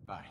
Bye.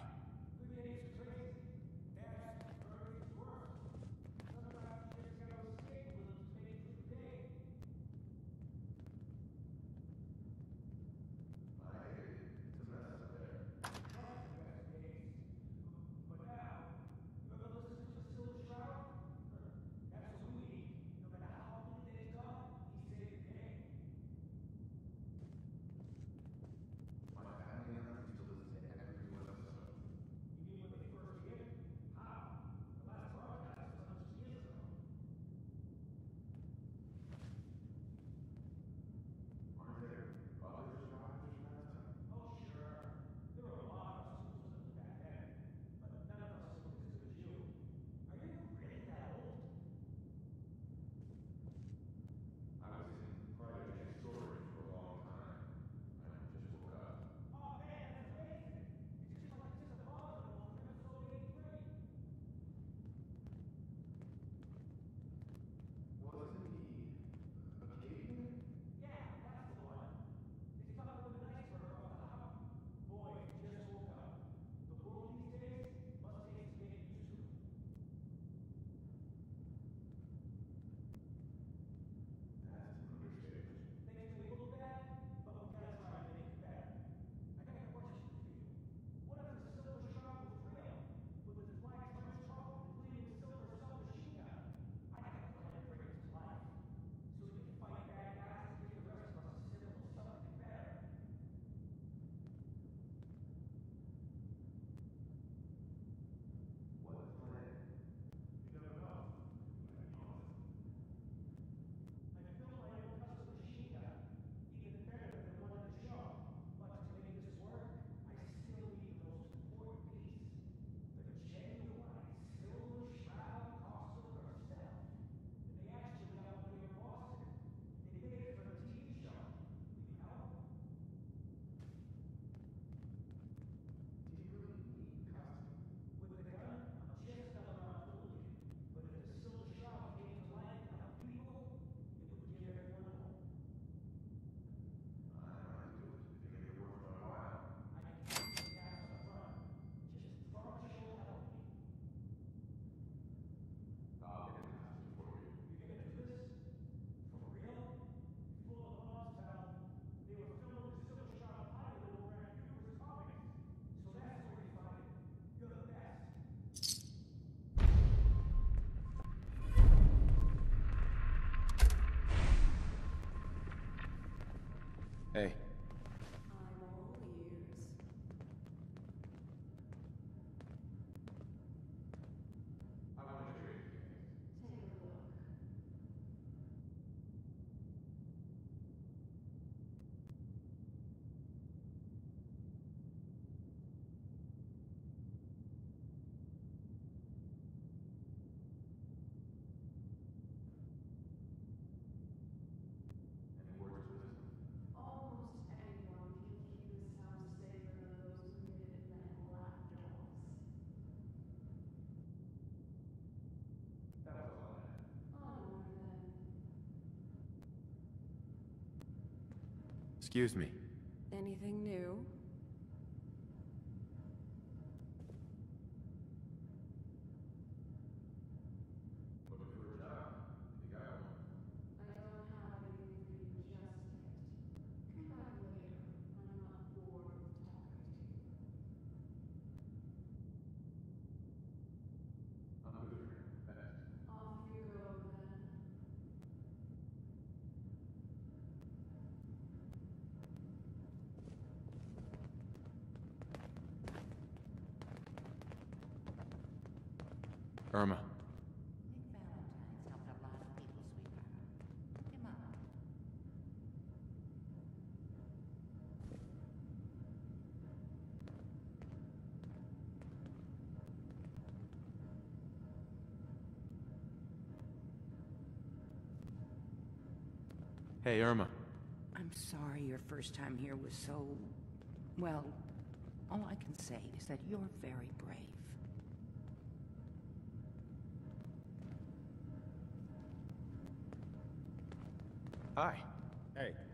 Hey. I'm all ears. Take a look. Almost anyone can keep this house safer than those Minutemen lapdogs. Onward then. Excuse me. Anything new? I don't have anything for you just yet. Come back later when I'm not bored with talking to you. Off you go then. Irma. Nick Valentine's helped a lot of people, sweetheart. Look him up. Hey, Irma. I'm sorry your first time here was so... well, all I can say is that you're very brave. Hi. Hey,